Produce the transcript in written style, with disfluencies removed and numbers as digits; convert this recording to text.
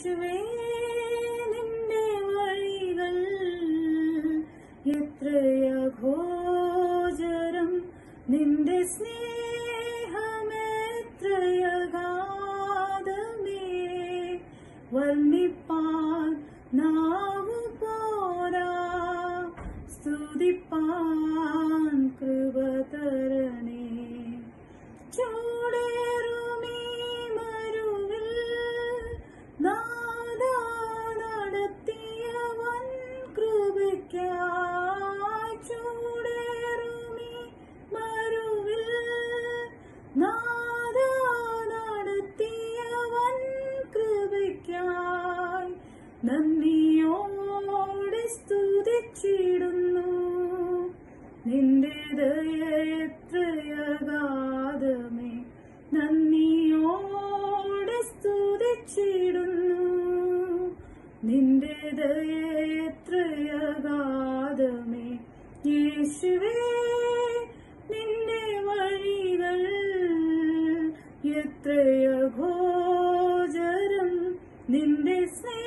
യേശുവേ നിന്റെ വഴികൾ എത്രയഘോചരം, നിന്റെ സ്നേഹമെത്രയഗാധമേ. വർണ്ണിപ്പാൻ നാവു പോരാ, സ്തുതിപ്പാൻ കൃപ തരണേ. ചൂടേറുമീ മരുവിൽ നാദാ നടത്തിയ വൻ കൃപയ്ക്കായി. ചൂടേറുമീ മരുവിൽ നാദാ നടത്തിയ വൻ കൃപയ്ക്കായി നന്ദിയോടെ സ്തുതിച്ചിടുന്നു. നിന്റെ ദയ എത്രയഗാധമേ, നന്ദിയോടെ സ്തുതിച്ചിടുന്നു. നിന്റെ ദയ എത്രയഗാധമേ. യേശുവേ നിന്റെ വഴികൾ എത്രയഘോചരം, നിന്റെ